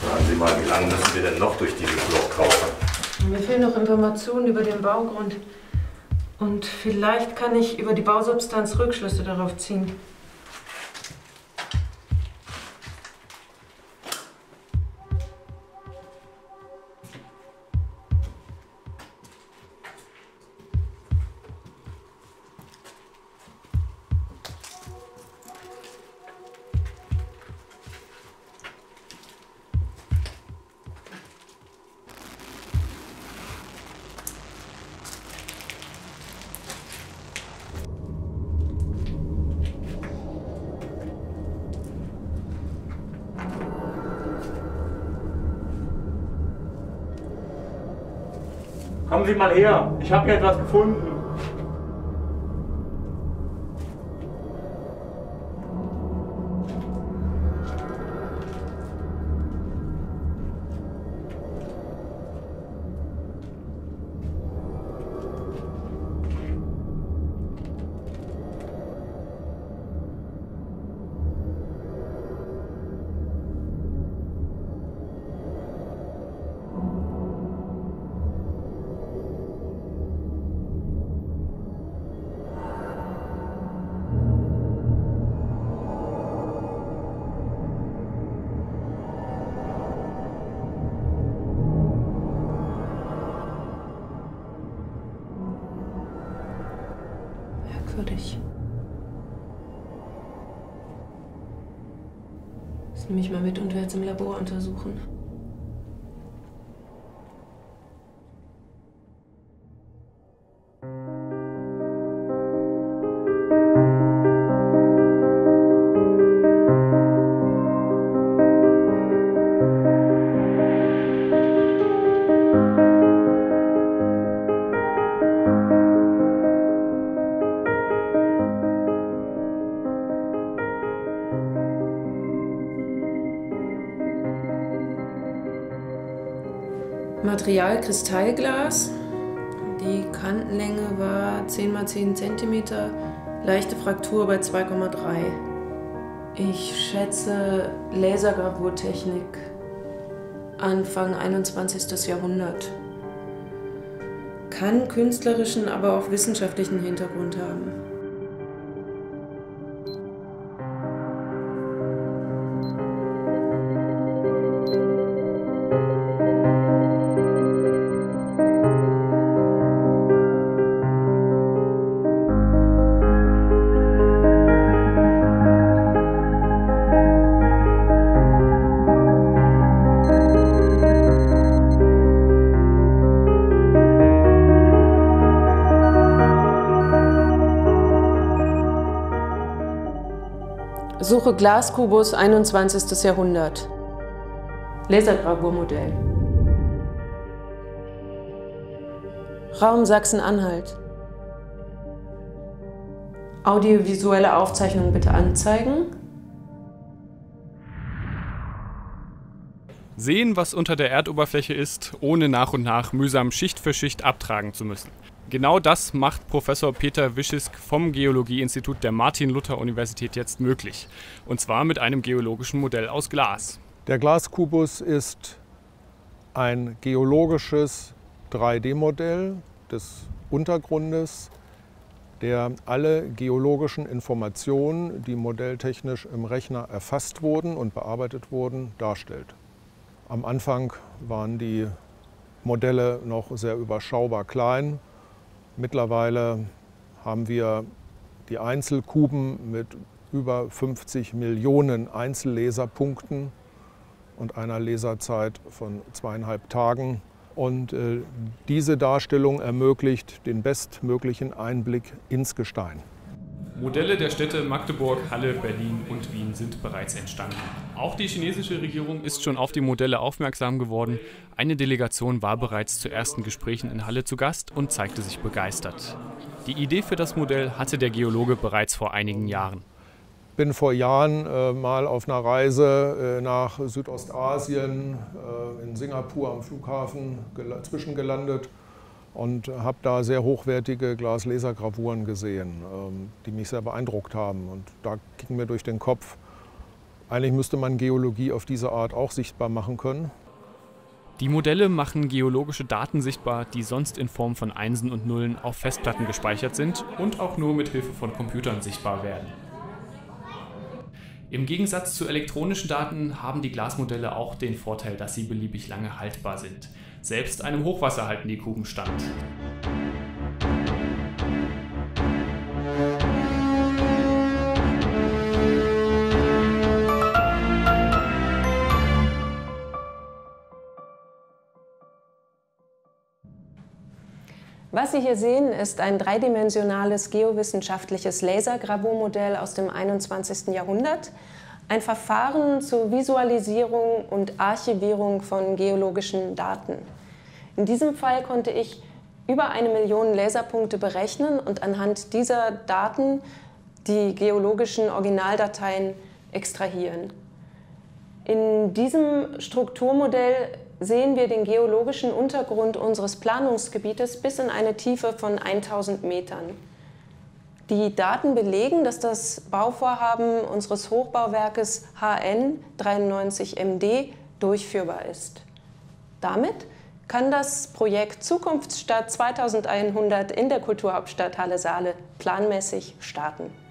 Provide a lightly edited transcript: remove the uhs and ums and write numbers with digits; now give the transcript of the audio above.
Sagen Sie mal, wie lange müssen wir denn noch durch dieses Loch tauchen? Mir fehlen noch Informationen über den Baugrund. Und vielleicht kann ich über die Bausubstanz Rückschlüsse darauf ziehen. Kommen Sie mal her, ich habe hier etwas gefunden. Merkwürdig. Das nehme ich mal mit und werde es im Labor untersuchen. Material Kristallglas. Die Kantenlänge war 10 x 10 cm, leichte Fraktur bei 2,3. Ich schätze Lasergravurtechnik, Anfang 21. Jahrhundert. Kann künstlerischen, aber auch wissenschaftlichen Hintergrund haben. Suche Glaskubus 21. Jahrhundert. Lasergravurmodell. Raum Sachsen-Anhalt. Audiovisuelle Aufzeichnung bitte anzeigen. Sehen, was unter der Erdoberfläche ist, ohne nach und nach mühsam Schicht für Schicht abtragen zu müssen. Genau das macht Professor Peter Wischisk vom Geologieinstitut der Martin-Luther-Universität jetzt möglich. Und zwar mit einem geologischen Modell aus Glas. Der Glaskubus ist ein geologisches 3D-Modell des Untergrundes, der alle geologischen Informationen, die modelltechnisch im Rechner erfasst wurden und bearbeitet wurden, darstellt. Am Anfang waren die Modelle noch sehr überschaubar klein. Mittlerweile haben wir die Einzelkuben mit über 50 Millionen Einzellaserpunkten und einer Laserzeit von 2,5 Tagen. Und diese Darstellung ermöglicht den bestmöglichen Einblick ins Gestein. Modelle der Städte Magdeburg, Halle, Berlin und Wien sind bereits entstanden. Auch die chinesische Regierung ist schon auf die Modelle aufmerksam geworden. Eine Delegation war bereits zu ersten Gesprächen in Halle zu Gast und zeigte sich begeistert. Die Idee für das Modell hatte der Geologe bereits vor einigen Jahren. Ich bin vor Jahren mal auf einer Reise nach Südostasien, in Singapur am Flughafen zwischengelandet und habe da sehr hochwertige Glas-Lasergravuren gesehen, die mich sehr beeindruckt haben. Und da ging mir durch den Kopf, Eigentlich müsste man Geologie auf diese Art auch sichtbar machen können. Die Modelle machen geologische Daten sichtbar, die sonst in Form von Einsen und Nullen auf Festplatten gespeichert sind und auch nur mit Hilfe von Computern sichtbar werden. Im Gegensatz zu elektronischen Daten haben die Glasmodelle auch den Vorteil, dass sie beliebig lange haltbar sind. Selbst einem Hochwasser halten die Kuben stand. Was Sie hier sehen, ist ein dreidimensionales geowissenschaftliches Lasergravurmodell aus dem 21. Jahrhundert. Ein Verfahren zur Visualisierung und Archivierung von geologischen Daten. In diesem Fall konnte ich über 1 Million Laserpunkte berechnen und anhand dieser Daten die geologischen Originaldateien extrahieren. In diesem Strukturmodell sehen wir den geologischen Untergrund unseres Planungsgebietes bis in eine Tiefe von 1000 Metern. Die Daten belegen, dass das Bauvorhaben unseres Hochbauwerkes HN 93MD durchführbar ist. Damit kann das Projekt Zukunftsstadt 2100 in der Kulturhauptstadt Halle-Saale planmäßig starten.